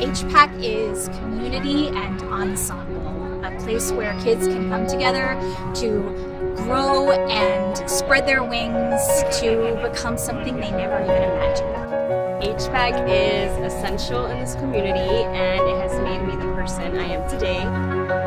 HPAC is community and ensemble, a place where kids can come together to grow and spread their wings to become something they never even imagined. HPAC is essential in this community, and it has made me the person I am today.